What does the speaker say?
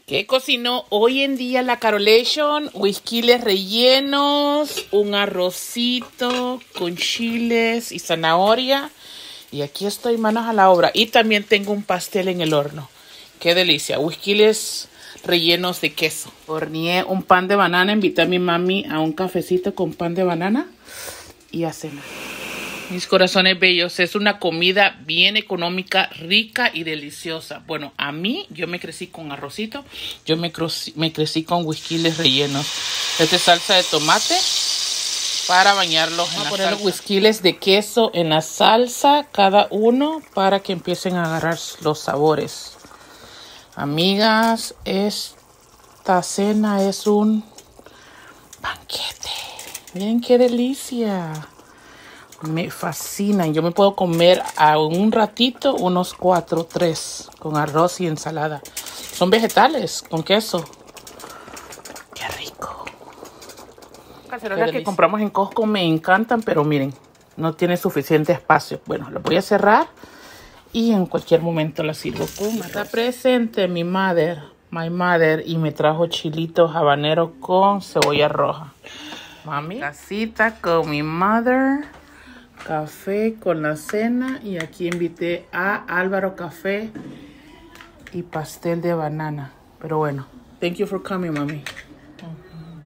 ¿Qué cocinó hoy en día la Carolation? Whiskiles rellenos, un arrocito con chiles y zanahoria. Y aquí estoy manos a la obra. Y también tengo un pastel en el horno. ¡Qué delicia! Whiskiles rellenos de queso. Horneé un pan de banana. Invité a mi mami a un cafecito con pan de banana y a cenar. Mis corazones bellos, es una comida bien económica, rica y deliciosa. Bueno, a mí, yo me crecí con arrocito, yo me crecí con whiskiles rellenos. Esta es salsa de tomate para bañarlos en la salsa. Voy a poner los whiskiles de queso en la salsa, cada uno, para que empiecen a agarrar los sabores. Amigas, esta cena es un banquete. Miren qué delicia. Me fascinan. Yo me puedo comer a un ratito unos 4, 3 con arroz y ensalada. Son vegetales con queso. Qué rico. Las cacerolas que compramos en Costco me encantan, pero miren, no tiene suficiente espacio. Bueno, lo voy a cerrar y en cualquier momento la sirvo. Está presente my mother, y me trajo chilitos habaneros con cebolla roja. Mami, casita con mi mother. Café con la cena y aquí invité a Álvaro café y pastel de banana. Pero bueno, thank you for coming, mami.